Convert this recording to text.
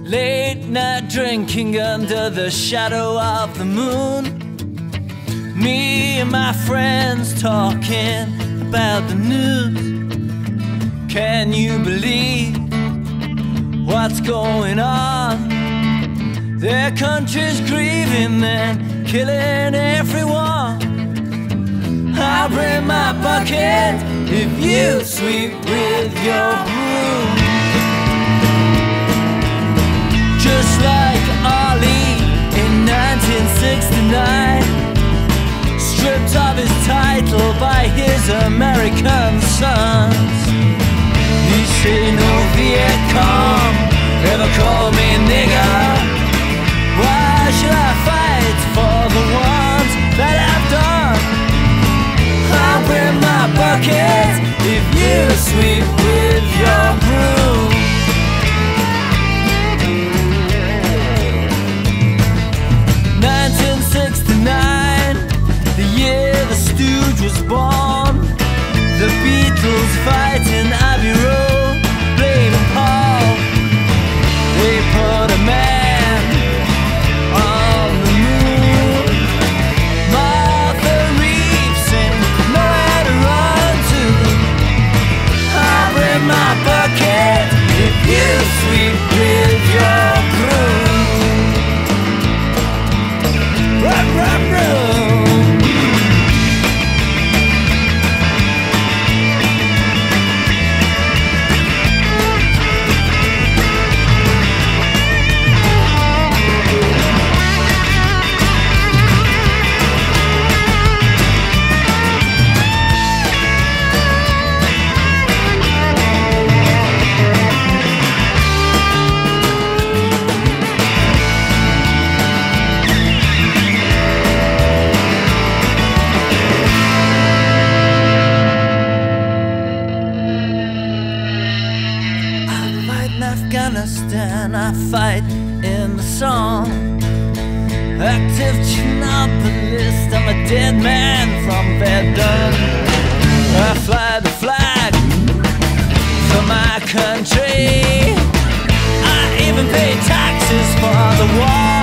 Late night drinking under the shadow of the moon. Me and my friends talking about the news. Can you believe what's going on? Their country's grieving and killing everyone. I'll bring my bucket if you sweep with your broom. Just like Ollie in 1969, stripped of his title by his American sons. He said no Viet Cong ever called me nigger. Why should I fight for the ones that I've done? I'll bring my bucket if you sweep with your broom. 1969, the year the Stooge was born. The Beatles fighting Abbey Road, blaming Paul. They put a man on the moon. Martha Reeves saying nowhere to run to. I'll bring my bucket if you sweep with your broom. Run, run, run. Afghanistan, I fight in the song. Active Chernobylist, I'm a dead man from Verdun. I fly the flag for my country. I even pay taxes for the war.